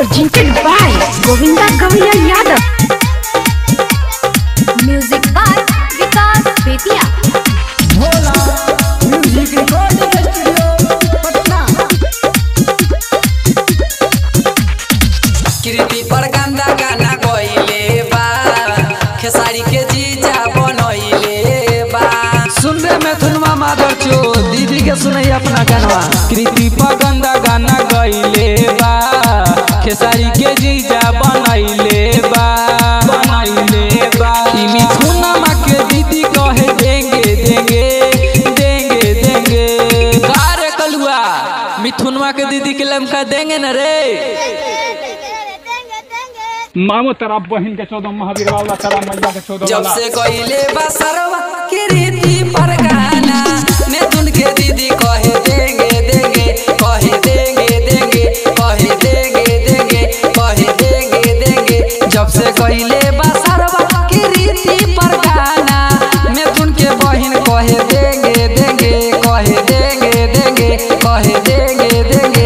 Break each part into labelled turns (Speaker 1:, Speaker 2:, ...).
Speaker 1: presented by Govinda Gavia Yadav. Music by Vikas Betia.
Speaker 2: Bhola music recording studio Patna.
Speaker 3: कृति पर गंदा गाना गइले बा, खेसारी के जीजा बनइले बा।
Speaker 4: सुन रे मैथुनमा माधर चो दीदी के सुनई अपना गाना। कृति पर गंदा गाना गइले बा, खेसारी के जीजा बनइले बा। ई मिथुनमा के दीदी कहे देंगे देंगे देंगे देंगे। कार कलुआ मिथुनमा के दीदी के लमका देंगे न रे।
Speaker 5: मामो तेरा बहन के 14 महावीर वाला तेरा मैया के 14
Speaker 3: जब से गइले बा सरवा कृति पर गाना, मिथुन के दीदी कहे देंगे देंगे, कहे देंगे देंगे, कहे देंगे देंगे, कहे देंगे देंगे। जब से गइले बा सरवा कृति पर गाना, मिथुन के बहन कहे देंगे देंगे, कहे देंगे देंगे, कहे देंगे देंगे।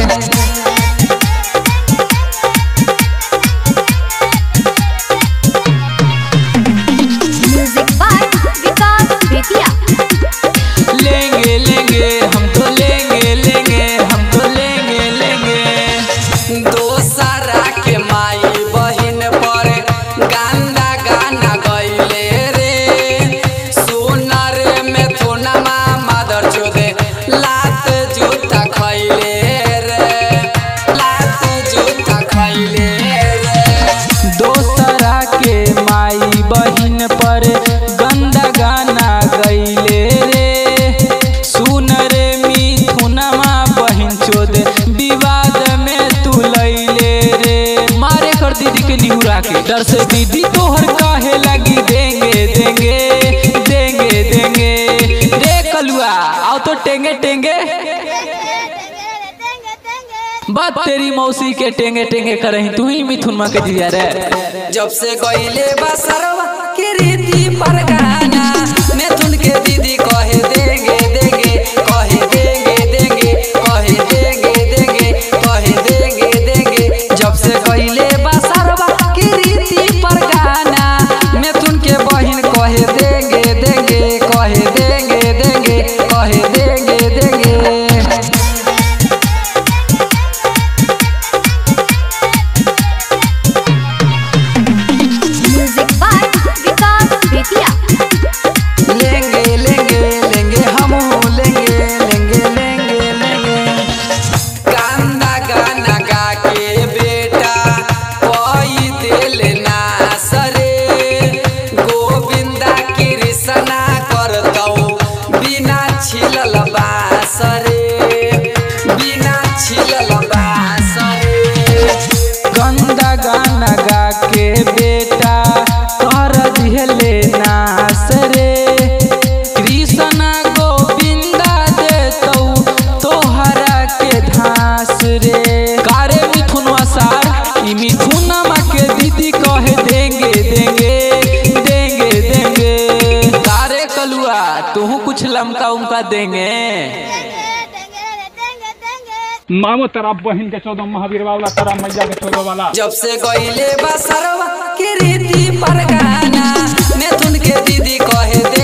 Speaker 1: Music by Vikas Betia.
Speaker 4: लेंगे लेंगे हम तो लेंगे लेंगे हम तो लेंगे लेंगे।
Speaker 3: दोसरा के माई बहिन पर गंदा गाना गइले रे। सोनर में थोनमा मादर चोदे लात जूता खइले रे, लात जूता खइले रे।
Speaker 4: दोसरा के माई बहिन पर गंदा गाना गइले रे। सुन रे मिथुनमा बहिन चोद विवाद में तू लैले रे। मारे कर दीदी के निहुरा के डर से दीदी तोहर काहे लगी देंगे देंगे देंगे देंगे। रे कलुआ आओ तो टेंगे टेंगे। बात तेरी मौसी के टेंगे टेंगे करही तू ही मिथुनमा के जिया रे।
Speaker 3: जब से गइले बा सरवा कृति पर गाना, मिथुन के दीदी कहे देंगे देंगे, कहे देंगे देंगे, कहे देंगे देंगे, कहे देंगे देंगे। जब से गइले बा सरवा कृति पर गाना, मिथुन के बहिन कहे देंगे देंगे, कहे देंगे देंगे, कहे देंगे देंगे।
Speaker 1: Music by Vikas Betia.
Speaker 3: लेंगे लेंगे लेंगे हम लेंगे लेंगे लेंगे लेंगे। गाना गाना गा के बेटा कोई दिल ना सरे। गोविंदा कृष्णा करतौ बिना छिलल बासरे, बिना छिलल बासरे।
Speaker 4: गंदा गाना गा के बेटा कर दिहले नास रे। कृष्णा गोविंदा देतौ तोहरा के धास रे। कारे मिथुनवा सार ई मिथुनमा के दीदी कहे देंगे देंगे देंगे देंगे। कारे कलुआ तू कुछ लमका उमका देंगे।
Speaker 5: मामो तेरा बहन के 14 महावीर वाला तेरा मैया के 14 वाला।
Speaker 3: जब से गइले बा सरवा कृति पर गाना, मिथुन के दीदी कहे दे